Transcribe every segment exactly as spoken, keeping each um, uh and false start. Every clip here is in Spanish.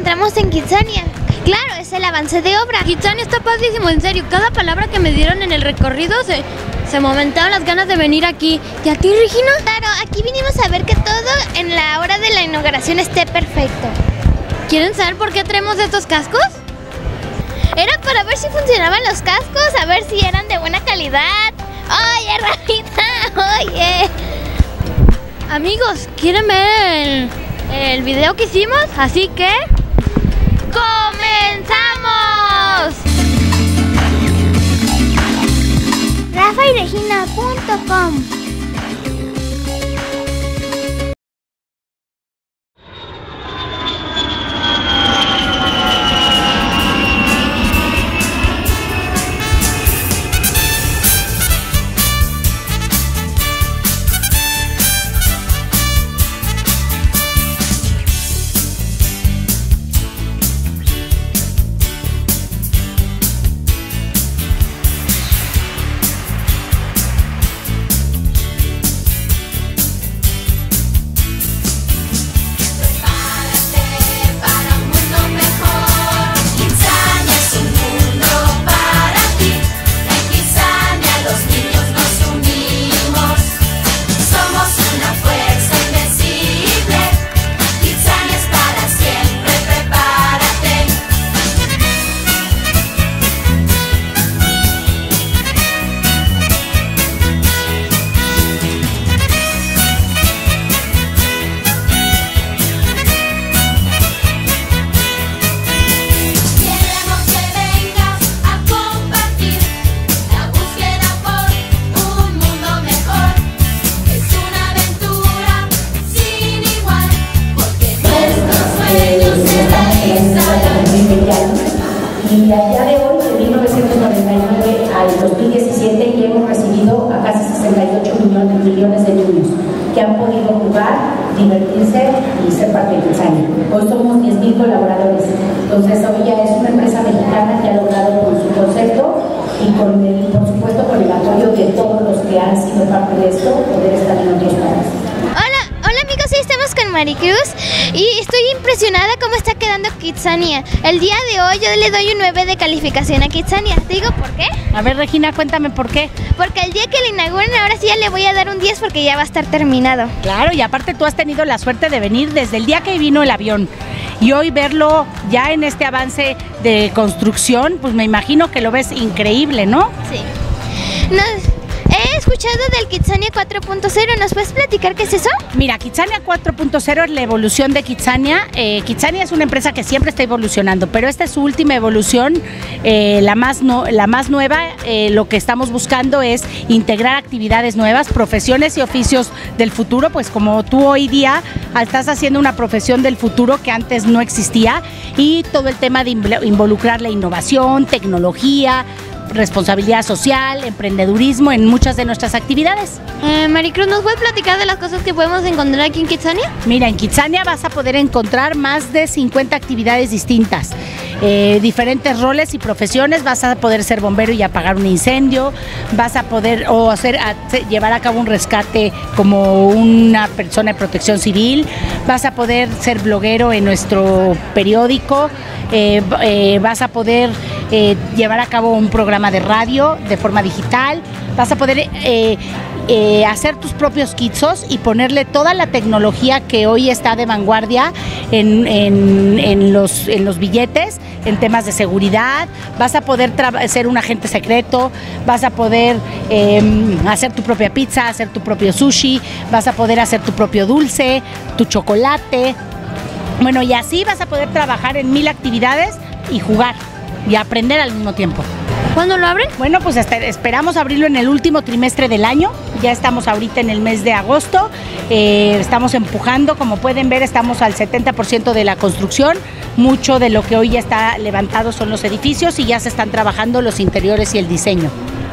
encontramos en Kitsania. Claro, es el avance de obra. Kitsania está padrísimo, en serio. Cada palabra que me dieron en el recorrido se, se me aumentaron las ganas de venir aquí. ¿Y a ti, Regina? Claro, aquí vinimos a ver que todo en la hora de la inauguración esté perfecto. ¿Quieren saber por qué traemos estos cascos? Era para ver si funcionaban los cascos, a ver si eran de buena calidad. Oye, Rafita, oye. Amigos, ¿quieren ver el, el video que hicimos? Así que... ¡comenzamos! Rafa y Regina punto com. Y a día de hoy, de mil novecientos noventa y nueve al dos mil diecisiete, ya hemos recibido a casi sesenta y ocho millones, millones de niños que han podido jugar, divertirse y ser parte de Kitsania. Hoy somos diez mil colaboradores. Entonces, hoy ya es una empresa mexicana que ha logrado con su concepto y con el, por supuesto con el apoyo de todos los que han sido parte de esto, poder estar en otros países. Hola amigos, hoy estamos con Maricruz y estoy impresionada cómo está quedando Kitsania. El día de hoy yo le doy un nueve de calificación a Kitsania. ¿Te digo por qué? A ver, Regina, cuéntame por qué. Porque el día que le inauguren ahora sí ya le voy a dar un diez porque ya va a estar terminado. Claro, y aparte tú has tenido la suerte de venir desde el día que vino el avión y hoy verlo ya en este avance de construcción, pues me imagino que lo ves increíble, ¿no? Sí. Nos... He escuchado del Kitsania cuatro punto cero, ¿nos puedes platicar qué es eso? Mira, Kitsania cuatro punto cero es la evolución de Kitsania. Eh, Kitsania es una empresa que siempre está evolucionando, pero esta es su última evolución, eh, la, más no, la más nueva. Eh, lo que estamos buscando es integrar actividades nuevas, profesiones y oficios del futuro, pues como tú hoy día estás haciendo una profesión del futuro que antes no existía, y todo el tema de involucrar la innovación, tecnología, responsabilidad social, emprendedurismo en muchas de nuestras actividades. Eh, Maricruz, ¿nos puedes platicar de las cosas que podemos encontrar aquí en Kitsania? Mira, en Kitsania vas a poder encontrar más de cincuenta actividades distintas, eh, diferentes roles y profesiones. Vas a poder ser bombero y apagar un incendio, vas a poder o hacer, a, llevar a cabo un rescate como una persona de protección civil, vas a poder ser bloguero en nuestro periódico, eh, eh, vas a poder eh, llevar a cabo un programa de radio de forma digital, vas a poder eh, eh, hacer tus propios kitsos y ponerle toda la tecnología que hoy está de vanguardia en, en, en, los, en los billetes, en temas de seguridad. Vas a poder ser un agente secreto, vas a poder eh, hacer tu propia pizza, hacer tu propio sushi, vas a poder hacer tu propio dulce, tu chocolate. Bueno, y así vas a poder trabajar en mil actividades y jugar y aprender al mismo tiempo. ¿Cuándo lo abren? Bueno, pues hasta esperamos abrirlo en el último trimestre del año. Ya estamos ahorita en el mes de agosto. Eh, estamos empujando, como pueden ver, estamos al setenta por ciento de la construcción. Mucho de lo que hoy ya está levantado son los edificios y ya se están trabajando los interiores y el diseño.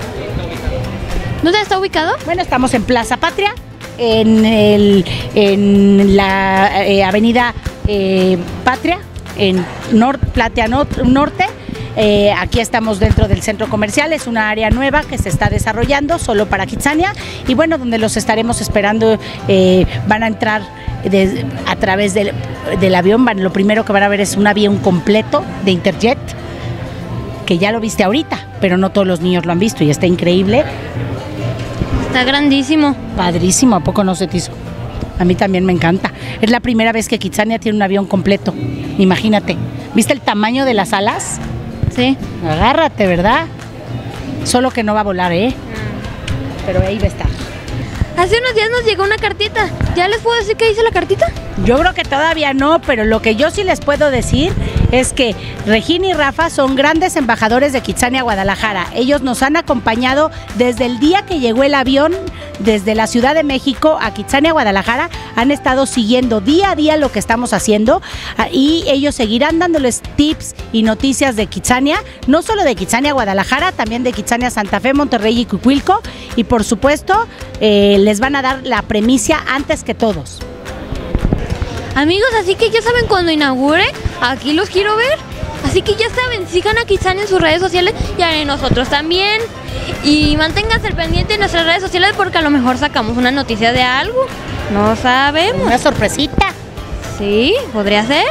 ¿Dónde está ubicado? Bueno, estamos en Plaza Patria, en, el, en la eh, avenida eh, Patria, en Nor Platea Norte. Eh, aquí estamos dentro del centro comercial, es una área nueva que se está desarrollando solo para Kitsania y bueno, donde los estaremos esperando. Eh, van a entrar de, a través del, del avión. Van, lo primero que van a ver es un avión completo de Interjet, que ya lo viste ahorita, pero no todos los niños lo han visto y está increíble. Está grandísimo. Padrísimo, ¿a poco no se te hizo? A mí también me encanta. Es la primera vez que Kitsania tiene un avión completo. Imagínate. ¿Viste el tamaño de las alas? Sí. Agárrate, ¿verdad? Solo que no va a volar, ¿eh? Pero ahí va a estar. Hace unos días nos llegó una cartita. ¿Ya les puedo decir qué dice la cartita? Yo creo que todavía no, pero lo que yo sí les puedo decir es que Regina y Rafa son grandes embajadores de Kitsania Guadalajara. Ellos nos han acompañado desde el día que llegó el avión desde la Ciudad de México a Kitsania Guadalajara. Han estado siguiendo día a día lo que estamos haciendo y ellos seguirán dándoles tips y noticias de Kitsania, no solo de Kitsania Guadalajara, también de Kitsania Santa Fe, Monterrey y Cuicuilco, y por supuesto eh, les van a dar la premicia antes que todos. Amigos, así que ya saben, cuando inaugure, aquí los quiero ver. Así que ya saben, sigan a Kitsania en sus redes sociales y a nosotros también. Y manténganse al pendiente en nuestras redes sociales porque a lo mejor sacamos una noticia de algo. No sabemos. Una sorpresita. Sí, podría ser.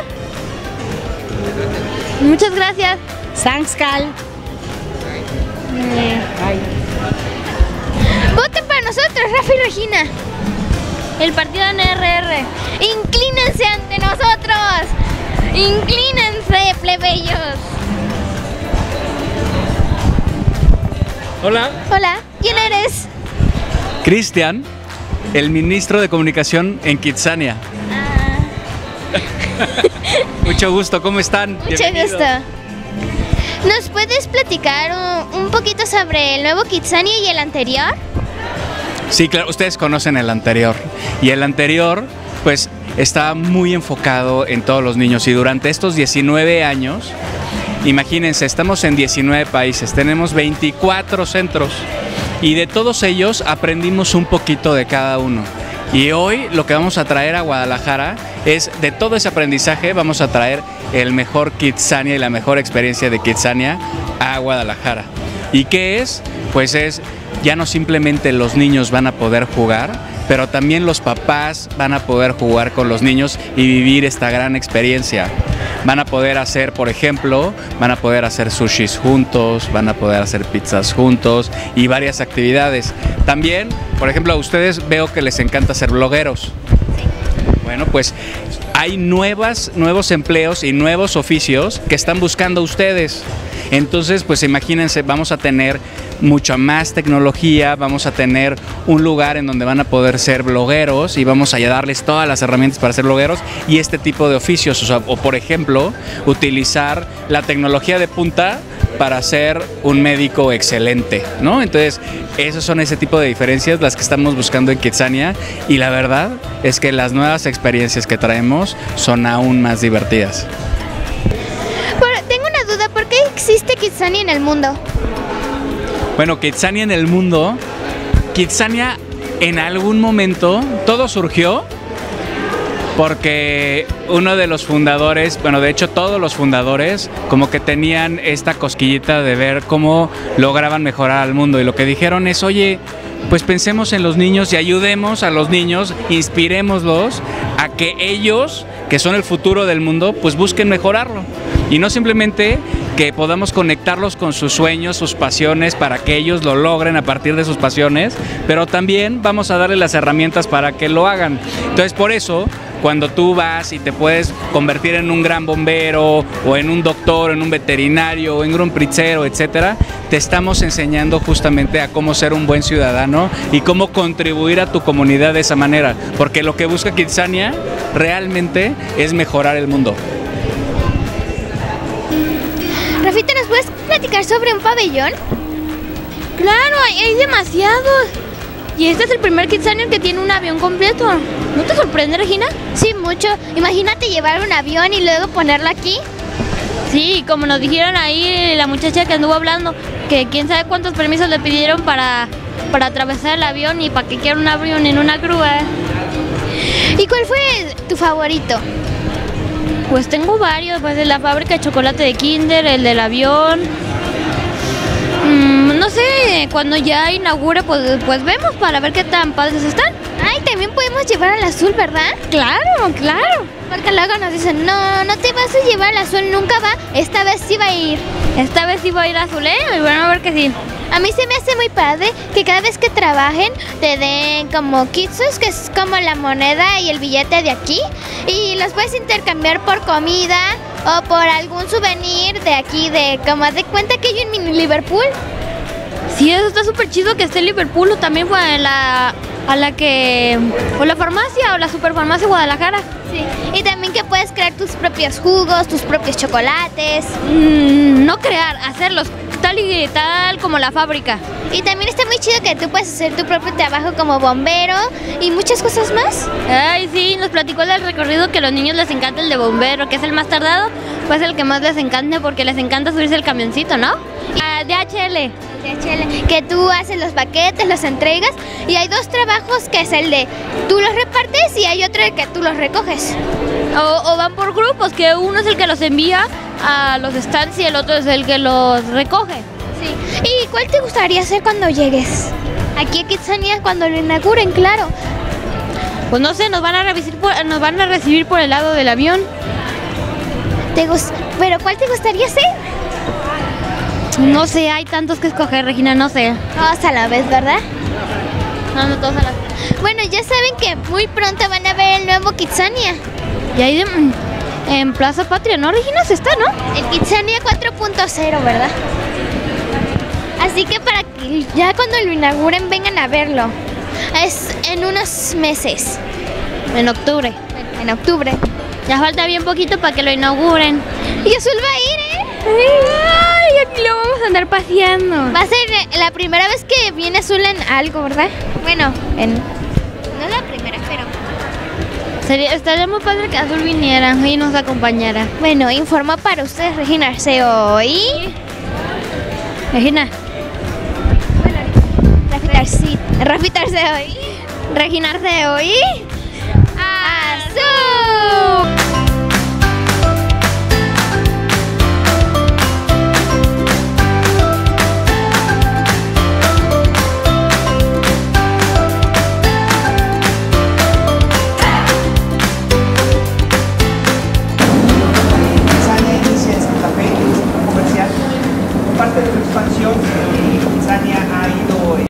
Muchas gracias. Thanks, Cal. Eh, Voten para nosotros, Rafa y Regina. el partido N R R. Inclínense ante nosotros. Inclínense, plebeyos. Hola. Hola, ¿quién eres? Cristian, el ministro de Comunicación en Kitsania. Ah, Mucho gusto, ¿cómo están? mucho Bienvenidos. gusto. ¿Nos puedes platicar un, un poquito sobre el nuevo Kitsania y el anterior? Sí, claro, ustedes conocen el anterior. Y el anterior, pues, está muy enfocado en todos los niños. Y durante estos diecinueve años, imagínense, estamos en diecinueve países, tenemos veinticuatro centros. Y de todos ellos aprendimos un poquito de cada uno. Y hoy lo que vamos a traer a Guadalajara es, de todo ese aprendizaje, vamos a traer el mejor Kitsania y la mejor experiencia de Kitsania a Guadalajara. ¿Y qué es? Pues es, ya no simplemente los niños van a poder jugar, pero también los papás van a poder jugar con los niños y vivir esta gran experiencia. Van a poder hacer, por ejemplo, van a poder hacer sushis juntos, van a poder hacer pizzas juntos y varias actividades. También, por ejemplo, a ustedes veo que les encanta ser blogueros. Bueno, pues hay nuevas, nuevos empleos y nuevos oficios que están buscando ustedes. Entonces, pues imagínense, vamos a tener mucha más tecnología, vamos a tener un lugar en donde van a poder ser blogueros y vamos a darles todas las herramientas para ser blogueros y este tipo de oficios. O sea, o por ejemplo, utilizar la tecnología de punta para ser un médico excelente, ¿no? Entonces, esos son ese tipo de diferencias las que estamos buscando en Kitsania y la verdad es que las nuevas experiencias que traemos son aún más divertidas. Pero tengo una duda, ¿por qué existe Kitsania en el mundo? Bueno, Kitsania en el mundo, Kitsania en algún momento, todo surgió porque uno de los fundadores, bueno, de hecho todos los fundadores, como que tenían esta cosquillita de ver cómo lograban mejorar al mundo y lo que dijeron es, oye, pues pensemos en los niños y ayudemos a los niños, inspirémoslos a que ellos, que son el futuro del mundo, pues busquen mejorarlo. Y no simplemente que podamos conectarlos con sus sueños, sus pasiones, para que ellos lo logren a partir de sus pasiones, pero también vamos a darles las herramientas para que lo hagan. Entonces, por eso, cuando tú vas y te puedes convertir en un gran bombero, o en un doctor, o en un veterinario, o en un pritzero, etcétera, te estamos enseñando justamente a cómo ser un buen ciudadano y cómo contribuir a tu comunidad de esa manera, porque lo que busca Kitsania realmente es mejorar el mundo. Rafita, ¿nos puedes platicar sobre un pabellón? Claro, hay, hay demasiados. Y este es el primer Kitsania que tiene un avión completo. ¿No te sorprende, Regina? Sí, mucho. Imagínate llevar un avión y luego ponerlo aquí. Sí, como nos dijeron ahí la muchacha que anduvo hablando, que quién sabe cuántos permisos le pidieron para, para atravesar el avión y para que quiera un avión en una grúa. ¿Y cuál fue tu favorito? Pues tengo varios, pues de la fábrica de chocolate de Kinder, el del avión. Mm, no sé, cuando ya inaugure, pues, pues vemos para ver qué tan padres están. Ay, también podemos llevar al azul, ¿verdad? Claro, claro. Porque luego nos dicen, no, no te vas a llevar al azul, nunca va. Esta vez sí va a ir. Esta vez sí va a ir azul, ¿eh? Y bueno, a ver que sí. A mí se me hace muy padre que cada vez que trabajen te den como kitsus, que es como la moneda y el billete de aquí, y los puedes intercambiar por comida o por algún souvenir de aquí, de como de cuenta que hay un mini Liverpool. Sí, eso está súper chido que esté en Liverpool, o también fue a la, a la que, o la farmacia, o la superfarmacia Guadalajara. Sí. Y también que puedes crear tus propios jugos, tus propios chocolates. Mm, no crear, hacerlos tal y tal como la fábrica. Y también está muy chido que tú puedes hacer tu propio trabajo como bombero y muchas cosas más. Ay, sí, nos platicó del recorrido que a los niños les encanta el de bombero, que es el más tardado, pues el que más les encanta porque les encanta subirse el camioncito, ¿no? Ah, D H L. D H L, que tú haces los paquetes, los entregas, y hay dos trabajos, que es el de tú los repartes y hay otro de que tú los recoges. O, o van por grupos, que uno es el que los envía a los stands y el otro es el que los recoge. Sí. ¿Y cuál te gustaría hacer cuando llegues? Aquí a Kidzania, cuando lo inauguren, claro. Pues no sé, nos van a recibir por, nos van a recibir por el lado del avión. ¿Te gust- ¿Pero cuál te gustaría hacer? No sé, hay tantos que escoger, Regina, no sé. Todos a la vez, ¿verdad? No, no todos a la vez. Bueno, ya saben que muy pronto van a ver el nuevo Kidzania. Y ahí de, en Plaza Patria, ¿no, Regina? Se está, ¿no? El Kidzania cuatro punto cero, ¿verdad? Así que para que ya cuando lo inauguren vengan a verlo. Es en unos meses. En octubre. En octubre. Ya falta bien poquito para que lo inauguren. Y Azul va a ir, ¿eh? Ay, aquí lo vamos a andar paseando. Va a ser la primera vez que viene Azul en algo, ¿verdad? Bueno, en... no la primera, pero... Sería, estaría muy padre que Azul viniera y nos acompañara. Bueno, informó para ustedes Regina Arceo y... Regina. Rafi Arceo y... Regina Arceo y...